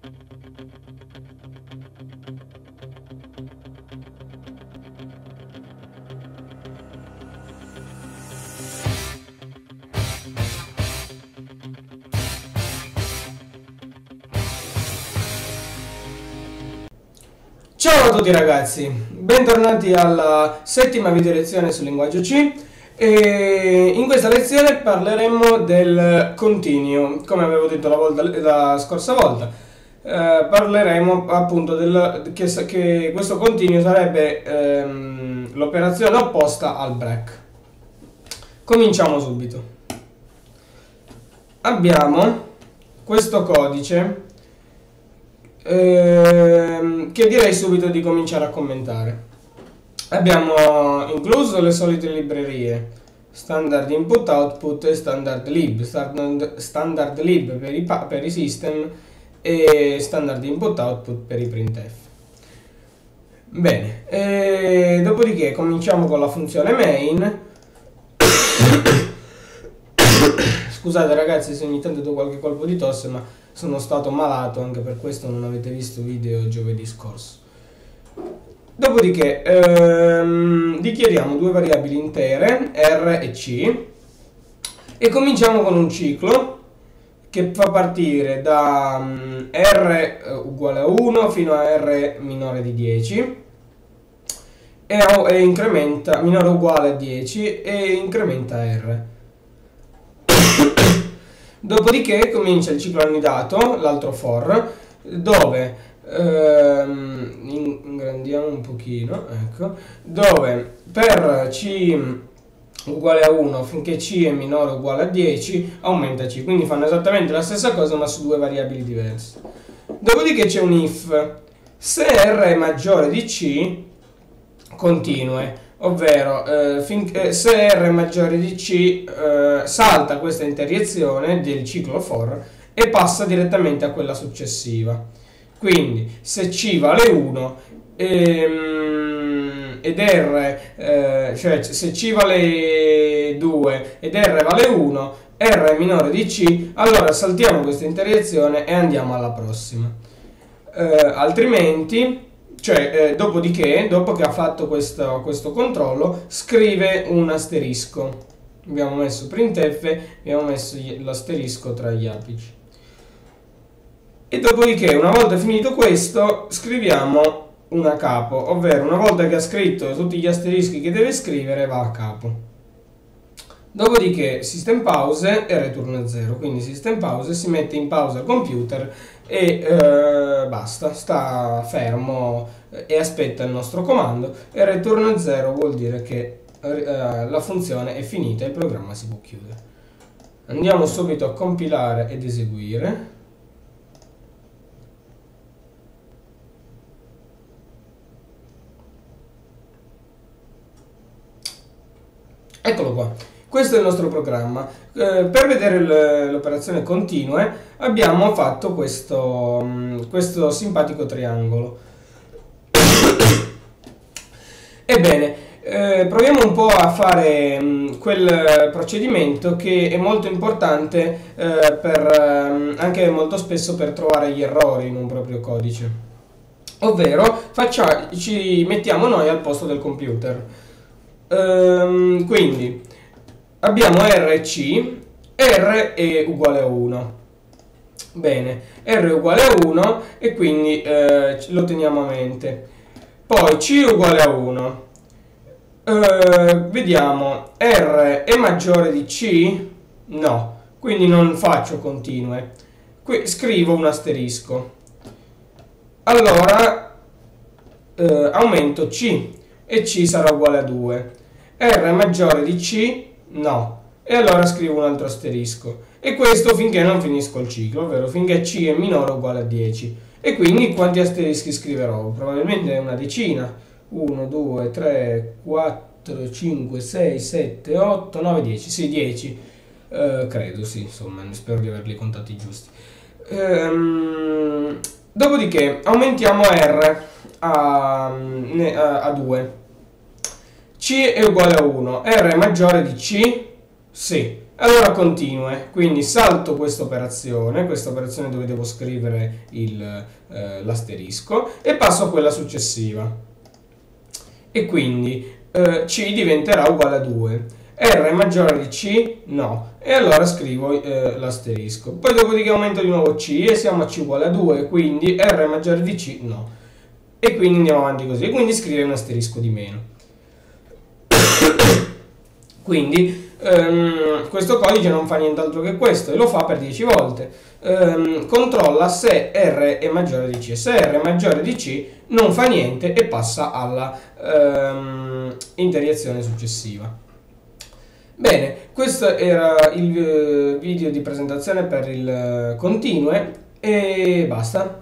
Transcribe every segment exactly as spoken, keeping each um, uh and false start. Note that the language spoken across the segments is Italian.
Ciao a tutti ragazzi, bentornati alla settima video lezione sul linguaggio C e in questa lezione parleremo del continuo, come avevo detto la, volta, la scorsa volta. Eh, parleremo appunto del, che, che questo continuo sarebbe ehm, l'operazione opposta al break. Cominciamo subito. Abbiamo questo codice Ehm, che direi subito di cominciare a commentare. Abbiamo incluso le solite librerie standard input output e standard lib, standard, standard lib per i, per i system e standard input output per i printf. Bene, e dopodiché cominciamo con la funzione main. Scusate ragazzi se ogni tanto do qualche colpo di tosse, ma sono stato malato, anche per questo non avete visto video giovedì scorso. Dopodiché ehm, dichiariamo due variabili intere, R e C, e cominciamo con un ciclo che fa partire da um, R uguale a uno fino a R minore di dieci e, e incrementa, minore o uguale a dieci, e incrementa R. Dopodiché comincia il ciclo annidato, l'altro for, dove ehm, ingrandiamo un pochino, ecco, dove per C uguale a uno finché C è minore o uguale a dieci aumenta C, quindi fanno esattamente la stessa cosa ma su due variabili diverse. Dopodiché c'è un if, se R è maggiore di C continue, ovvero eh, finché, se R è maggiore di C eh, salta questa interiezione del ciclo for e passa direttamente a quella successiva. Quindi se C vale uno ehm, ed R eh, cioè se C vale due ed R vale uno, R è minore di C, allora saltiamo questa interiezione e andiamo alla prossima. Eh, altrimenti Cioè, eh, dopodiché, dopo che ha fatto questo, questo controllo, scrive un asterisco. Abbiamo messo printf, abbiamo messo l'asterisco tra gli apici. E dopodiché, una volta finito questo, scriviamo una capo, ovvero una volta che ha scritto tutti gli asterischi che deve scrivere, va a capo. Dopodiché system pause e ritorna zero, quindi system pause si mette in pausa il computer e eh, basta, sta fermo e aspetta il nostro comando, e return zero vuol dire che eh, la funzione è finita e il programma si può chiudere. Andiamo subito a compilare ed eseguire. Eccolo qua. Questo è il nostro programma. Eh, per vedere l'operazione continue abbiamo fatto questo, questo simpatico triangolo. Ebbene, eh, proviamo un po' a fare mh, quel procedimento che è molto importante eh, per, eh, anche molto spesso per trovare gli errori in un proprio codice. Ovvero facciamo, ci mettiamo noi al posto del computer. Ehm, quindi abbiamo R e C, R è uguale a uno. Bene, R è uguale a uno e quindi eh, lo teniamo a mente. Poi C è uguale a uno. Eh, vediamo, R è maggiore di C? No, quindi non faccio continue. Qui scrivo un asterisco. Allora eh, aumento C e C sarà uguale a due. R è maggiore di C? No, e allora scrivo un altro asterisco, e questo finché non finisco il ciclo, ovvero finché C è minore o uguale a dieci. E quindi quanti asterischi scriverò? Probabilmente una decina. uno, due, tre, quattro, cinque, sei, sette, otto, nove, dieci. Sì, dieci. Eh, credo, sì, insomma, spero di averli contati giusti. Ehm, dopodiché aumentiamo R a, a, a due. C è uguale a uno. R è maggiore di C? Sì. Allora continue, quindi salto questa operazione, questa operazione dove devo scrivere eh, l'asterisco e passo a quella successiva. E quindi eh, C diventerà uguale a due. R maggiore di C? No. E allora scrivo eh, l'asterisco. Poi dopodiché aumento di nuovo C e siamo a C uguale a due, quindi R maggiore di C? No. E quindi andiamo avanti così. E quindi scrive un asterisco di meno. Quindi Um, questo codice non fa nient'altro che questo e lo fa per dieci volte. Um, controlla se R è maggiore di C. Se R è maggiore di C non fa niente e passa alla um, iteriazione successiva. Bene, questo era il video di presentazione per il continue e basta.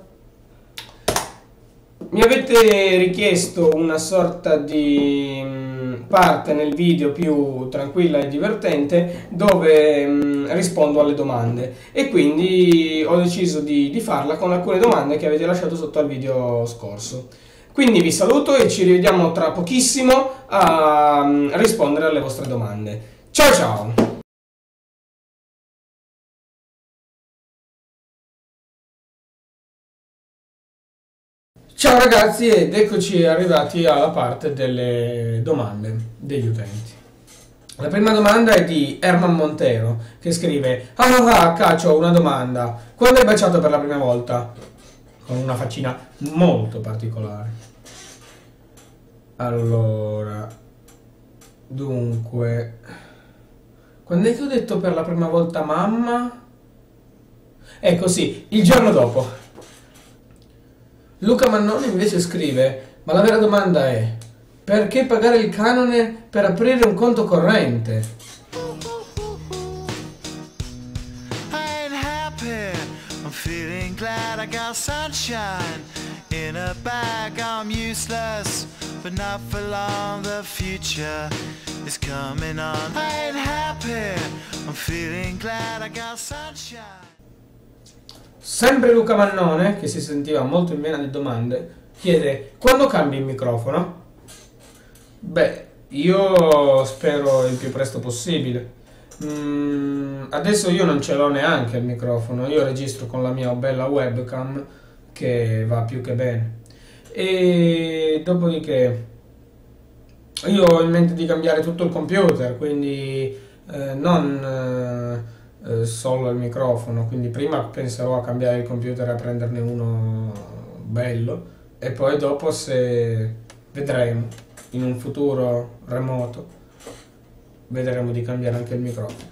Mi avete richiesto una sorta di parte nel video più tranquilla e divertente dove mh, rispondo alle domande e quindi ho deciso di, di farla con alcune domande che avete lasciato sotto al video scorso. Quindi vi saluto e ci rivediamo tra pochissimo a mh, rispondere alle vostre domande. Ciao ciao! Ciao ragazzi ed eccoci arrivati alla parte delle domande degli utenti. La prima domanda è di Herman Montero che scrive: ah ah ah, Cacio, ho una domanda. Quando hai baciato per la prima volta? Con una faccina molto particolare. Allora, dunque, quando è che ho detto per la prima volta mamma? Ecco sì, il giorno dopo. Luca Mannone invece scrive: ma la vera domanda è: perché pagare il canone per aprire un conto corrente? Sempre Luca Mannone, che si sentiva molto in vena di domande, chiede: quando cambi il microfono? Beh, io spero il più presto possibile. Mm, adesso io non ce l'ho neanche il microfono, io registro con la mia bella webcam che va più che bene. E dopodiché io ho in mente di cambiare tutto il computer, quindi eh, non... Eh, Eh, solo il microfono, quindi prima penserò a cambiare il computer e a prenderne uno bello e poi dopo, se vedremo in un futuro remoto, vedremo di cambiare anche il microfono.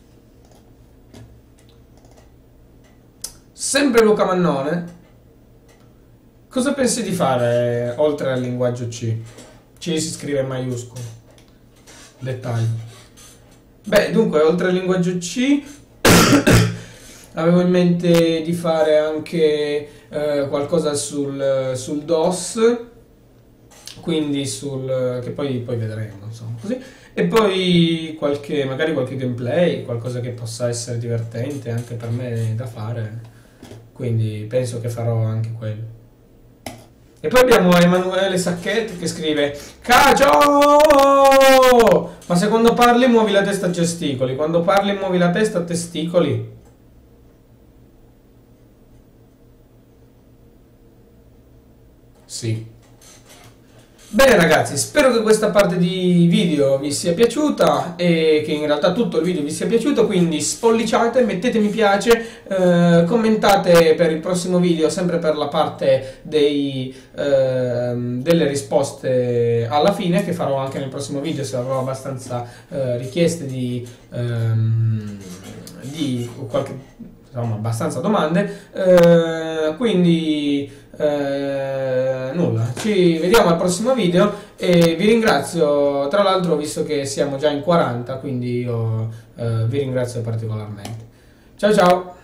Sempre Luca Mannone: cosa pensi di fare oltre al linguaggio C? C si scrive in maiuscolo. Dettaglio. Beh, dunque, oltre al linguaggio C avevo in mente di fare anche eh, qualcosa sul, sul DOS, quindi sul che poi, poi vedremo, insomma, così. E poi qualche, magari qualche gameplay, qualcosa che possa essere divertente anche per me da fare, quindi penso che farò anche quello. E poi abbiamo Emanuele Sacchetti che scrive: Cacio! Ma se quando parli muovi la testa a gesticoli, quando parli muovi la testa a testicoli? Sì. Bene ragazzi, spero che questa parte di video vi sia piaciuta e che in realtà tutto il video vi sia piaciuto, quindi spolliciate, mettete mi piace, eh, commentate per il prossimo video, sempre per la parte dei, eh, delle risposte alla fine, che farò anche nel prossimo video se avrò abbastanza eh, richieste di, ehm, di qualche, insomma, abbastanza domande, eh, quindi... Eh, nulla, ci vediamo al prossimo video e vi ringrazio, tra l'altro, visto che siamo già in quaranta, quindi io eh, vi ringrazio particolarmente. Ciao ciao!